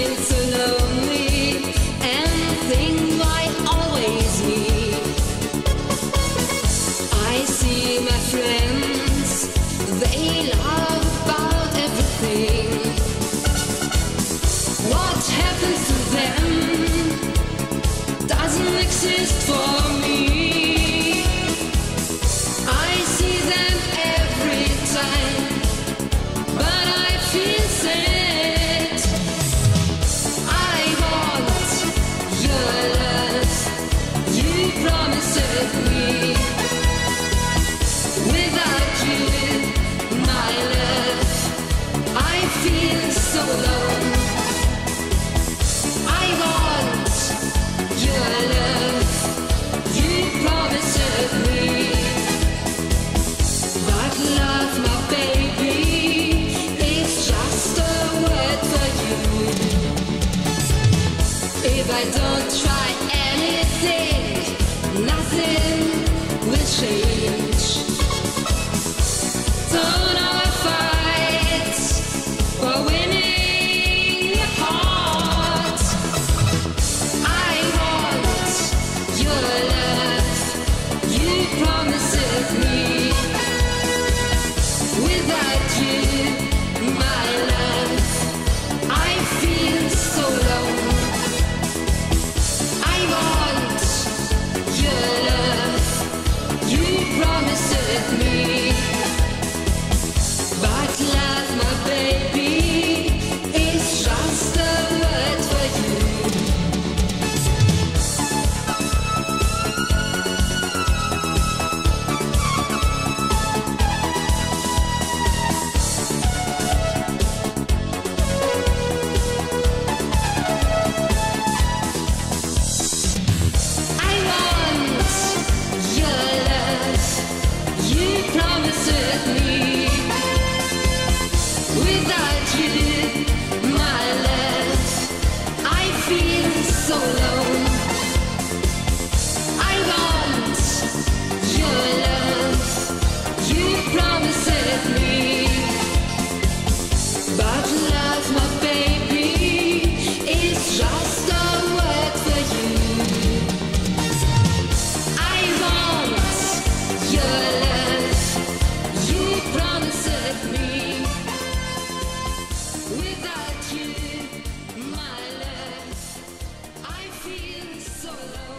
feel so lonely and think I always need. I see my friends, they laugh about everything. What happens to them doesn't exist for me. I see them every time, but I feel sad. I want your love, you promised me. Without you, my love, I feel so alone. I want your love, you promised me. But love, my baby, is just a word for you. If I don't try anything, nothing will change. Don't our fight for winning your heart. I want your love, you promised me. Without you, my love, I feel so alone. I want your love, you promised me. But love, my baby, is just a word for you. I want your love, you promised me. Without you, my love, I feel so alone. I want your love, you promised me. But love, my baby, is just a word for you. I want your love, you promised me. Without you, my love, I feel so alone.